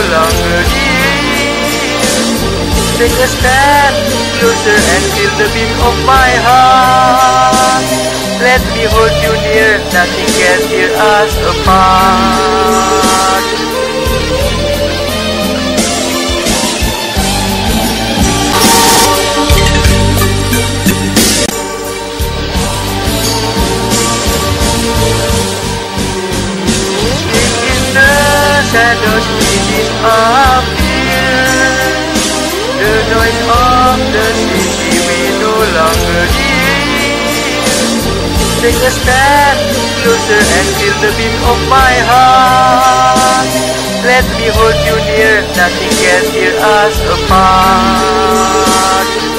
longer near. Take a step closer and feel the beat of my heart. Let me hold you near, nothing can tear us apart. Shadows begin appear. The noise of the city we no longer hear. Take a step closer and feel the beat of my heart. Let me hold you near, nothing can tear us apart.